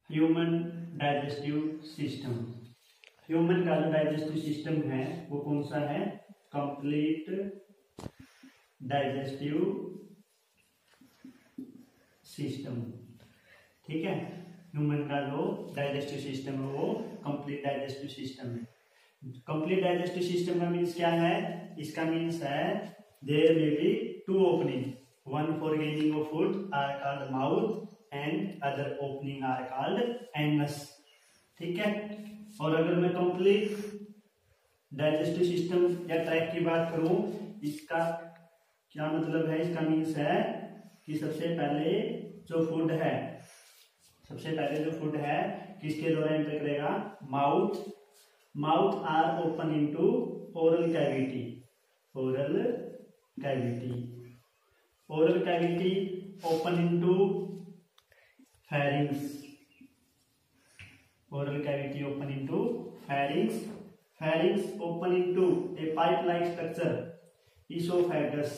Human digestive system. Human का जो digestive system है वो कौन सा है? Complete digestive system. ठीक है, ह्यूमन का जो डाइजेस्टिव सिस्टम है वो कंप्लीट डाइजेस्टिव सिस्टम है। कंप्लीट डाइजेस्टिव सिस्टम का मीन्स क्या है? इसका मीन्स है there may be two opening, one for gaining of food are called mouth and other opening are called anus. ठीक है, और अगर मैं कंप्लीट डाइजेस्टिव सिस्टम या ट्रैक की बात करूं, इसका क्या मतलब है? इसका मीन्स है कि सबसे पहले जो फूड है किसके द्वारा एंटर करेगा? Mouth are open into oral cavity open into pharynx, oral cavity open into pharynx open into a pipe like structure, esophagus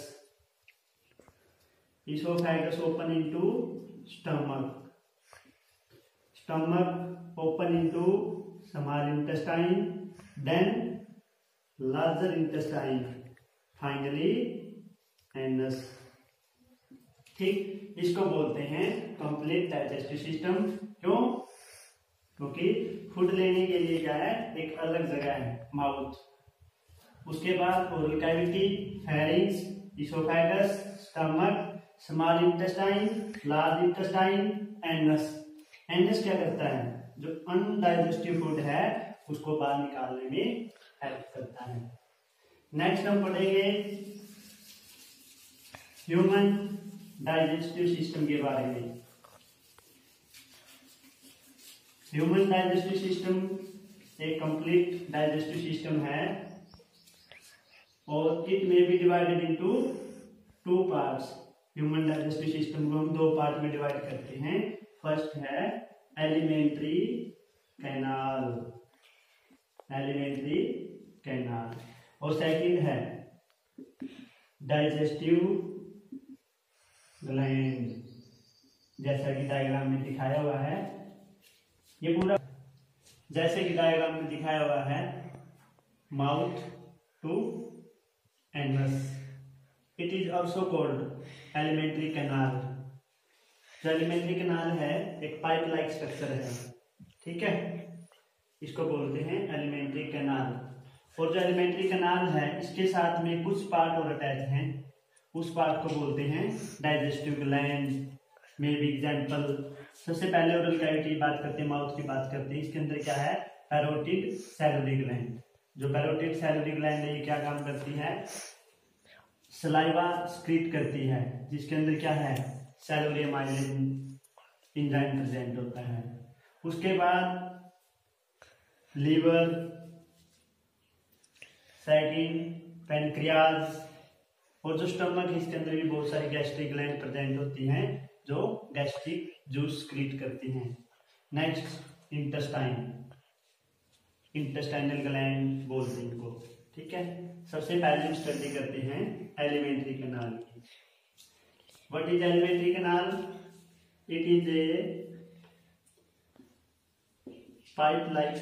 open into stomach open into small intestine, then larger intestine, finally anus। ठीक, इसको बोलते हैं complete digestive system. क्यों? क्योंकि food लेने के लिए क्या है? एक अलग जगह है माउथ, उसके बाद oral cavity, pharynx, oesophagus, stomach, small intestine, large intestine, anus. Anus क्या करता है? जो अनडाइजेस्टिव फूड है उसको बाहर निकालने में हेल्प करता है। नेक्स्ट हम पढ़ेंगे ह्यूमन डाइजेस्टिव सिस्टम के बारे में। ह्यूमन डाइजेस्टिव सिस्टम एक कंप्लीट डाइजेस्टिव सिस्टम है और it may be divided into two parts. Human digestive system को हम दो पार्ट में डिवाइड करते हैं। फर्स्ट है एलिमेंट्री कैनाल और सेकंड है डाइजेस्टिव ग्लैंड। जैसा कि डायग्राम में दिखाया हुआ है, ये पूरा जैसे कि डायग्राम में दिखाया हुआ है, mouth to anus. It is also called elementary canal. जो एलिमेंट्री कैनाल है एक पाइप लाइक स्ट्रक्चर है। ठीक है, इसको बोलते हैं एलिमेंट्री कैनाल। और जो एलिमेंट्री कैनाल है इसके साथ में कुछ पार्ट और अटैच हैं, उस पार्ट को बोलते हैं डाइजेस्टिव ग्लैंड। में भी एग्जाम्पल, सबसे पहले ओरल कैविटी की बात करते हैं, माउथ की बात करते हैं। इसके अंदर क्या है? Parotid salivary gland. जो पैरोटिड सैलिवरी ग्लैंड है ये क्या काम करती है? सलाइवा स्क्रीट करती है, जिसके अंदर क्या है? सैलिवरी अमाइलेज एंजाइम प्रेजेंट होता है। उसके बाद लीवर, सेकेंड पैनक्रियाज, और जो स्टमक है इसके अंदर भी बहुत सारी गैस्ट्रिक ग्लैंड प्रेजेंट होती हैं जो गैस्ट्रिक जूस क्रिएट करती हैं। नेक्स्ट इंटेस्टाइनल ग्लैंड बोलते हैं इनको। ठीक है, सबसे पहले हम स्टडी करते हैं एलिमेंट्री कैनाल की। What is elementary canal? It is a pipe like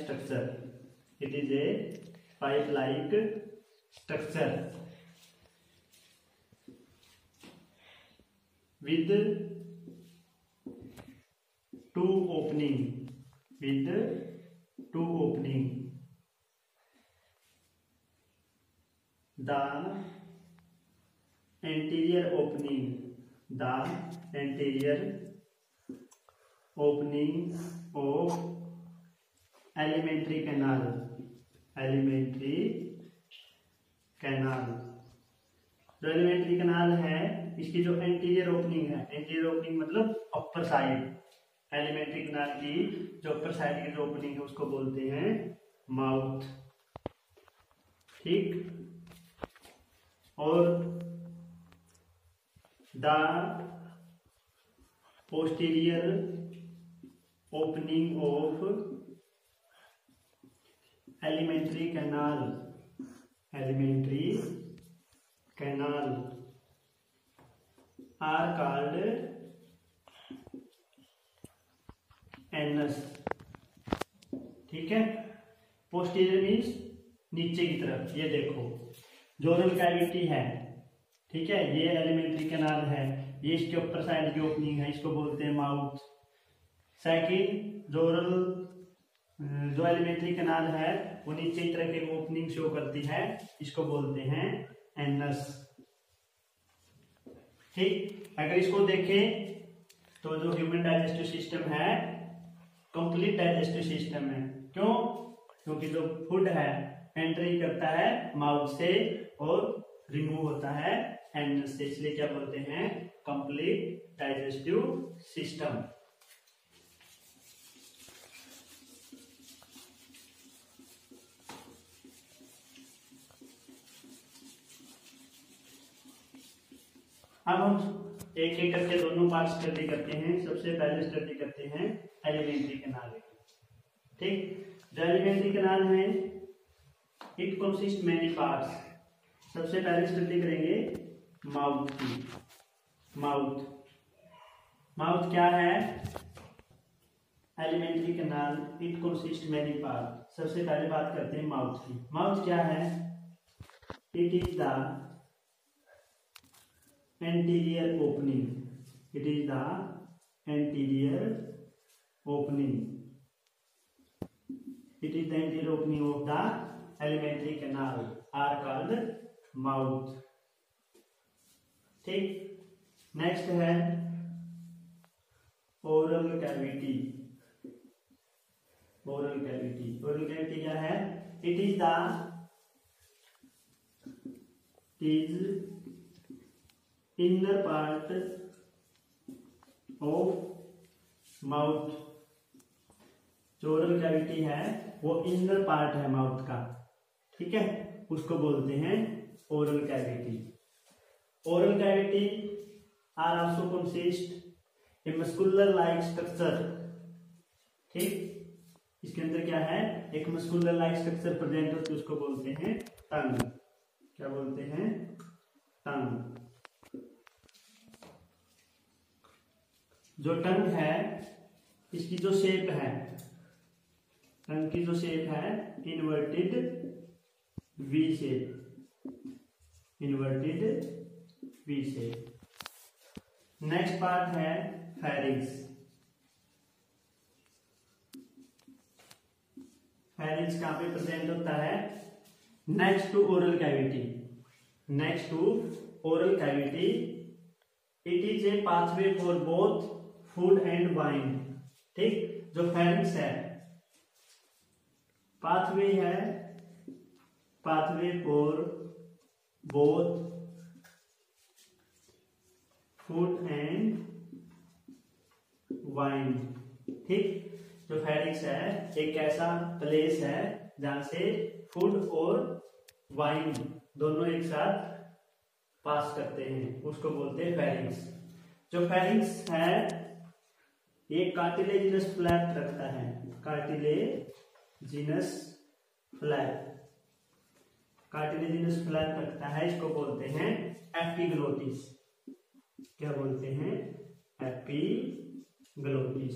structure with two opening, the anterior opening of elementary canal। जो एलिमेंट्री कैनाल है इसकी जो एंटीरियर ओपनिंग मतलब अपर साइड, एलिमेंट्री कैनाल की जो अपर साइड की जो ओपनिंग है उसको बोलते हैं माउथ। ठीक, और the posterior opening of elementary canal are called anus, ठीक है। पोस्टीरियर मीन्स नीचे की तरफ, ये देखो जो ओरल कैविटी है, ठीक है, ये एलिमेंट्री कैनाल है, ये इसके ऊपर साइड की ओपनिंग है, इसको बोलते हैं माउथ। सेकंड जो ओरल जो एलिमेंट्री कैनाल है वो नीचे की तरफ एक ओपनिंग शो करती है, इसको बोलते हैं एनस, ठीक। अगर इसको देखें तो जो ह्यूमन डाइजेस्टिव सिस्टम है कंप्लीट डाइजेस्टिव सिस्टम है। क्यों? क्योंकि जो फूड है एंट्री करता है माउथ से और रिमूव होता है एनस से, इसलिए क्या बोलते हैं कंप्लीट डाइजेस्टिव सिस्टम। अब हम एक एक करके दोनों पार्ट स्टडी करते हैं। सबसे पहले स्टडी करते हैं एलिमेंट्री कैनाल, ठीक। जो एलिमेंट्री कैनाल है इट कंसिस्ट मेनी पार्ट्स। सबसे पहले स्टडी करेंगे माउथ की। माउथ, माउथ क्या है? Elementary canal it consist many part. सबसे पहले बात करते हैं माउथ की। माउथ क्या है? It is the anterior opening, it is the anterior opening, it is the anterior opening of the alimentary canal are called mouth, ठीक। नेक्स्ट है oral cavity. Oral cavity, oral cavity क्या है? It is the inner part of mouth। जो oral cavity है वो inner part है mouth का, ठीक है, उसको बोलते हैं oral cavity. Oral cavity are also consist a muscular like structure, ठीक। इसके अंदर क्या है? एक मस्कुलर लाइक स्ट्रक्चर प्रेजेंट होती है, उसको बोलते हैं टंग। क्या बोलते हैं? टंग। जो टंग है इसकी जो शेप है, टंग की जो शेप है inverted V shape, inverted V shape. Next part है फेरिंक्स। फेरिंक्स कहां पे प्रेजेंट होता है? Next to oral cavity. Next to oral cavity it is a pathway for both food and wine, ठीक। जो फेरिंक्स है पाथवे है, pathway for both food and wine, ठीक। जो फेरिंक्स है एक ऐसा प्लेस है जहां से फूड और वाइन दोनों एक साथ पास करते हैं, उसको बोलते हैं फेरिंक्स। जो फेरिंक्स है ये कार्टिलेजिनस फ्लैप रखता है, कार्टिलेजिनस फ्लैप, कार्टिलेजिनस फ्लैप रखता है, इसको बोलते हैं एपिग्लोटिस। क्या बोलते हैं? Epiglottis.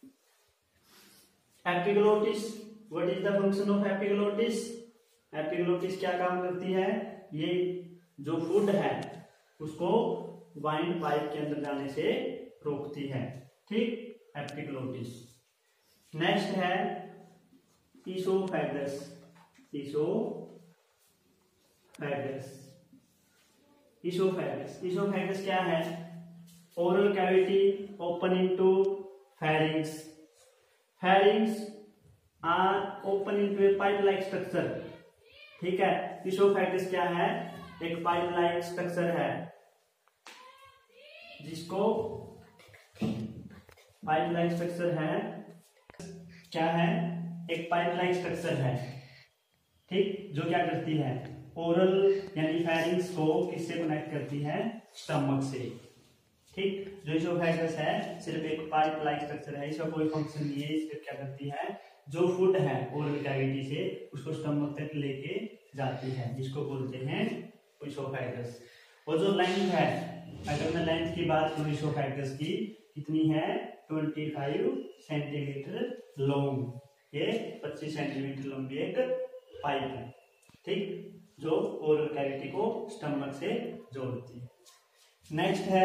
Epiglottis, what is the function of epiglottis? Epiglottis क्या काम करती है? ये जो फूड है उसको वाइन पाइप के अंदर जाने से रोकती है, ठीक। एपिग्लोटिस। नेक्स्ट है ईसोफेगस। ईसोफेगस, ईसोफेगस, ईसोफेगस क्या है? Oral cavity open into pharynx. Pharynx are open into a pipe like structure, ठीक है। ईसोफेगस क्या है? एक पाइप लाइक स्ट्रक्चर है, जिसको पाइप लाइक स्ट्रक्चर है, क्या है? एक पाइप लाइक स्ट्रक्चर है, ठीक, जो क्या करती है? ओरल यानी फेरिंक्स को किससे कनेक्ट करती है? स्टमक से, ठीक। जो ईसोफेगस है सिर्फ एक पाइप लाइक स्ट्रक्चर है, इसका कोई फंक्शन नहीं है। सिर्फ क्या करती है? जो फूड है ओरल कैविटी से उसको स्टमक तक लेके जाती है, जिसको बोलते हैं ईसोफेगस। और जो लेंथ है, अगर मैं लेंथ की बात करूं ईसोफेगस की, कितनी है? 25 सेंटीमीटर लॉन्ग, ये 25 सेंटीमीटर लंबी एक पाइप है, ठीक, जो ओरल कैविटी को स्टमक से जोड़ती है। नेक्स्ट है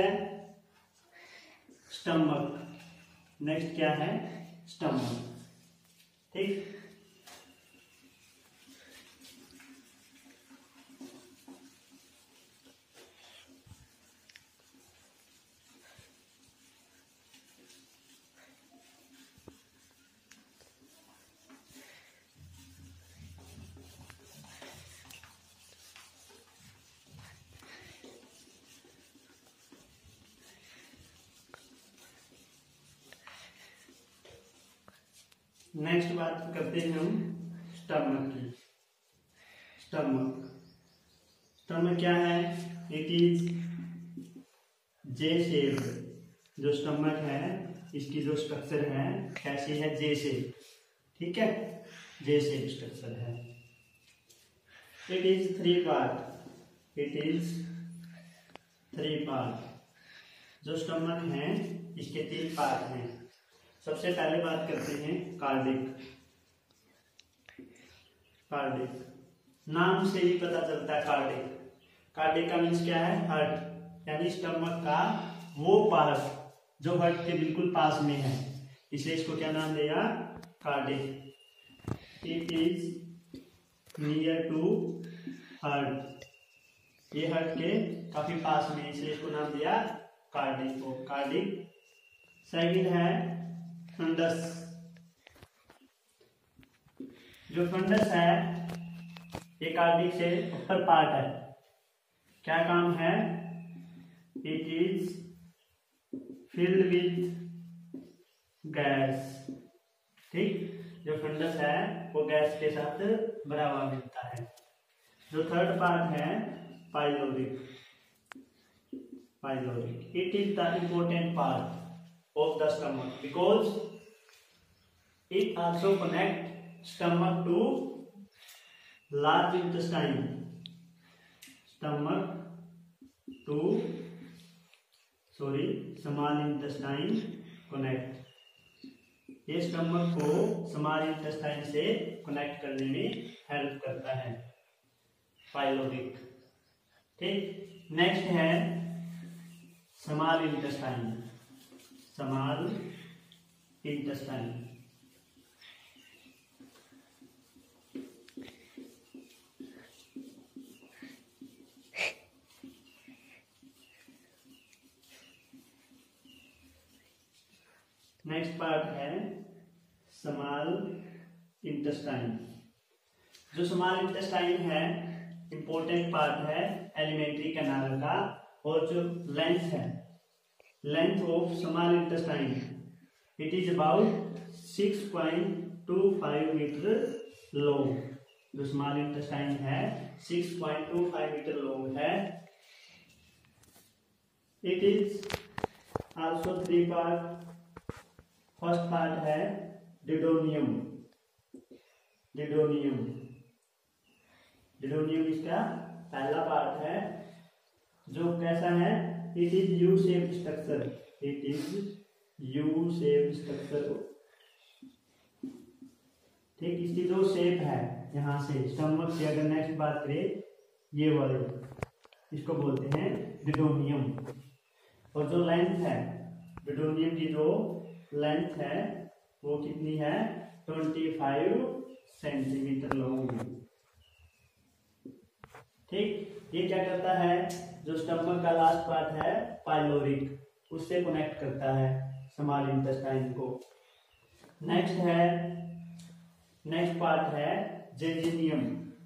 स्टमक। नेक्स्ट क्या है? स्टमक, ठीक। नेक्स्ट बात करते हैं हम स्टमक की। स्टमक क्या है? It is J shape. जो स्टमक है इसकी जो स्ट्रक्चर है कैसी है? जे शेप, ठीक है, जे शेप स्ट्रक्चर है। It is 3 part. It is 3 part. जो स्टमक है इसके 3 पार्ट हैं। सबसे पहले बात करते हैं कार्डिक। नाम से ही पता चलता है कार्डिक का मीन्स क्या है? हार्ट, यानी स्टमक का वो पार्ट जो हार्ट के बिल्कुल पास में है, इसलिए इसको क्या नाम दिया? Cardiac. It is near to heart, ये हार्ट के काफी पास में, इसलिए इसको नाम दिया कार्डिक। सेकंड है फंडस। जो फंडस है ये कार्डिक से ऊपर पार्ट है। क्या काम है? It is filled with gas, ठीक। जो फंडस है वो गैस के साथ भरा हुआ मिलता है। जो थर्ड पार्ट है pyloric. It is the important part of the stomach because it also connect stomach to large intestine. Small intestine connect. ये स्टमक को स्मॉल इंटेस्टाइन से कनेक्ट करने में हेल्प करता है, पाइलोरिक, ठीक। नेक्स्ट है स्मॉल इंटेस्टाइन। नेक्स्ट पार्ट है स्मॉल इंटेस्टाइन। जो स्मॉल इंटेस्टाइन है इंपॉर्टेंट पार्ट है एलिमेंट्री कैनाल का, और जो length of small intestine it is about 6.25 metre long. जो स्मॉल इंटेस्टाइन है 6.25 मीटर लॉन्ग है। It is also 3 part. First part है डिडोनियम इसका पहला पार्ट है, जो कैसा है? It is U shape structure. ठीक, इसकी जो शेप है यहाँ से स्टमक से अगर नेक्स्ट बात करें, ये वाले इसको बोलते हैं डिडोनियम। और जो लेंथ है डिडोनियम की, जो लेंथ है वो कितनी है? 25 सेंटीमीटर लॉन्ग, ठीक। ये क्या करता है? जो स्टमक का लास्ट पार्ट है पाइलोरिक, उससे कनेक्ट करता है स्मॉल इंटेस्टाइन को। नेक्स्ट पार्ट है जेजिनियम।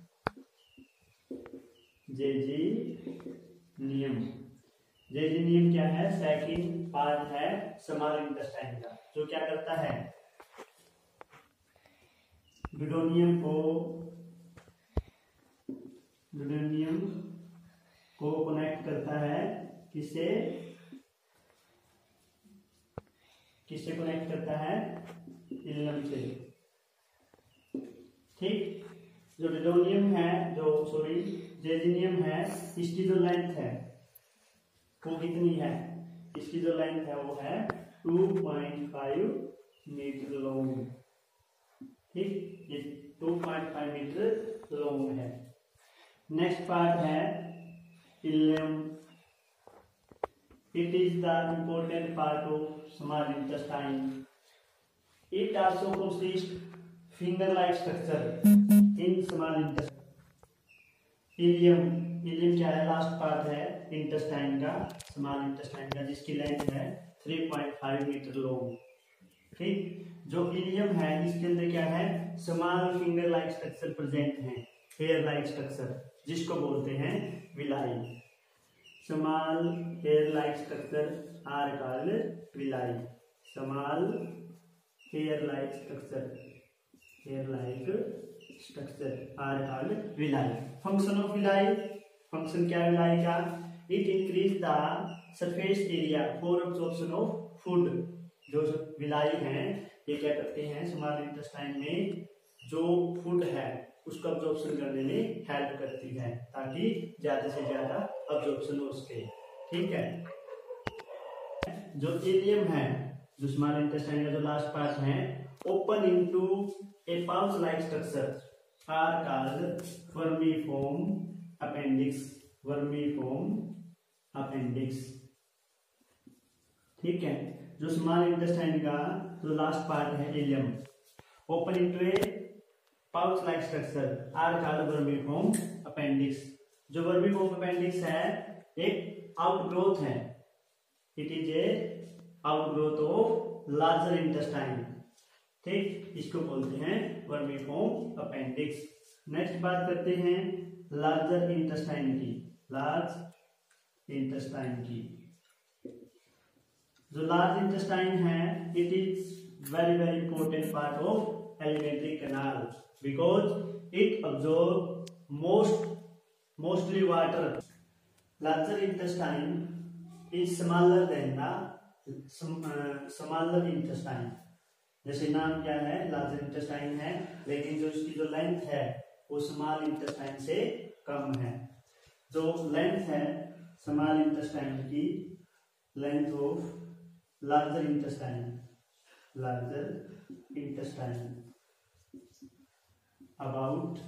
जेजिनियम क्या है? सेकंड पार्ट है स्मॉल इंटेस्टाइन का, जो क्या करता है? डिडोनियम को कनेक्ट करता है किससे कनेक्ट करता है? इलम से, ठीक। जो डिडोनियम है, जेजिनियम है, इसकी जो लेंथ है वो कितनी है? इसकी जो लेंथ है वो है 2.5 मीटर लॉन्ग। ठीक, ये 2.5 मीटर लॉन्ग है। नेक्स्ट पार्ट है ileum. It is the important part of small intestine. It also consist finger like structure in small intestine. Ileum क्या है? लास्ट पार्ट है इंटेस्टाइन का, स्मॉल इंटेस्टाइन का, जिसकी लेंथ है 3.5 मीटर लॉन्ग। ठीक, जो इलियम है इसके अंदर क्या है? Small finger like structure present है, हेयर लाइक स्ट्रक्चर, जिसको बोलते हैं villi. Small hair like structure are called villi. Small hair like structure are called villi. Function of villi, function क्या है विलाई का? It increase the surface area for absorption of food. जो villi हैं ये क्या करते हैं? स्मॉल इंटेस्टाइन में जो फूड है उसको अब्जॉर्प्शन करने में हेल्प करती है, ताकि ज्यादा से ज्यादा अब्जॉर्प्शन हो सके। ठीक है, जो इलियम है, जो स्मॉल इंटेस्टाइन का जो लास्ट पार्ट है, open into a pouch like structure are called vermiform appendix. Vermiform appendix. ठीक है, जो स्मॉल इंटेस्टाइन का जो लास्ट पार्ट है ileum, open into a pouch like structure are called vermiform appendix. जो वर्मीफॉर्म अपेंडिक्स है एक आउटग्रोथ है। It is a outgrowth of larger intestine. ठीक, इसको बोलते हैं वर्मीफॉर्म अपेंडिक्स। नेक्स्ट बात करते हैं लार्जर इंटेस्टाइन की। लार्ज इंटेस्टाइन की, जो लार्ज इंटेस्टाइन है, it is very very important part of elementary canal because it absorb mostly water. Larger intestine is smaller than the smaller intestine. जैसे नाम क्या है? लार्जर इंटेस्टाइन है, लेकिन जो इसकी जो लेंथ है वो स्मॉल इंटेस्टाइन से कम है। जो लेंथ है स्मॉल इंटेस्टाइन की, length of larger intestine about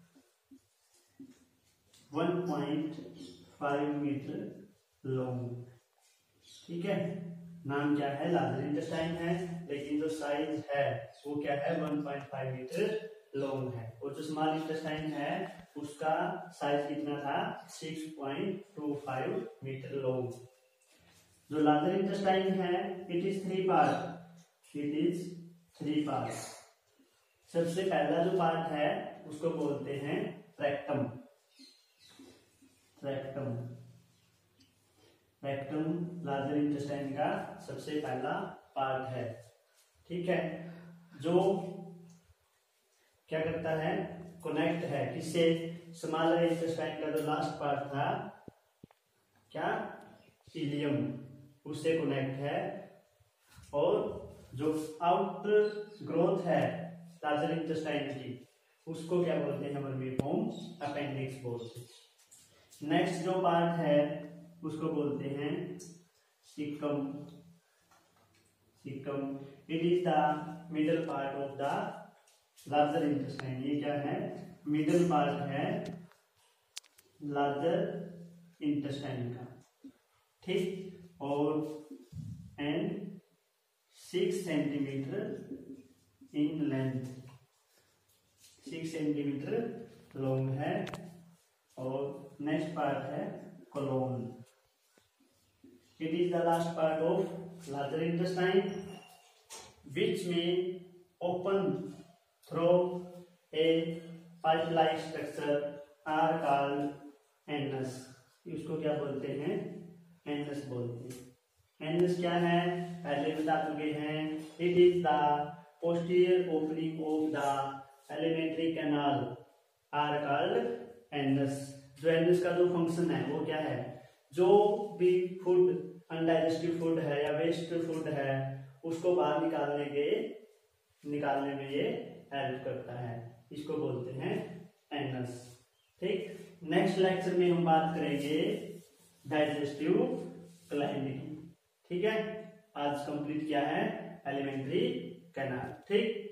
1.5 metre long. ठीक है, नाम क्या है? लार्जर इंटेस्टाइन है, लेकिन जो साइज है वो क्या है? 1.5 मीटर लॉन्ग है। और जो स्मॉल इंटेस्टाइन है उसका साइज कितना था? 6.25 मीटर लॉन्ग। जो लार्जर इंटेस्टाइन है इट इज थ्री पार्ट। सबसे पहला जो पार्ट है उसको बोलते हैं रेक्टम। लार्जर इंटेस्टाइन का सबसे पहला पार्ट है। ठीक है, जो क्या करता है? कनेक्ट है किससे? स्मॉलर इंटेस्टाइन का जो लास्ट पार्ट था क्या? इलियम, उससे कनेक्ट है। और जो आउटर ग्रोथ है लार्जर इंटेस्टाइन की उसको क्या बोलते हैं? वर्मीफॉर्म अपेंडिक्स बोलते हैं। नेक्स्ट जो पार्ट है उसको बोलते हैं caecum. It is the middle part of the larger intestine. ये क्या है? मिडल पार्ट है लार्जर इंटेस्टाइन का। ठीक, और and 6 centimetre in length, 6 centimetre long है। और नेक्स्ट पार्ट है colon. It is the last part of larger intestine which may open through a pipe-like structure are called anus। इसको क्या बोलते हैं? एनस बोलते हैं। एनस क्या है? पहले बता चुके हैं। It is the posterior opening of the elementary canal are called anus. जो एनस का जो फंक्शन है वो क्या है? जो भी फूड, अनडाइजेस्टिव फूड है या वेस्ट फूड है, उसको बाहर निकालने में ये हेल्प करता है। इसको बोलते हैं एनस। ठीक, नेक्स्ट लेक्चर में हम बात करेंगे डाइजेस्टिव ग्लैंड की। ठीक है। आज कंप्लीट किया है एलिमेंट्री कैनाल। ठीक।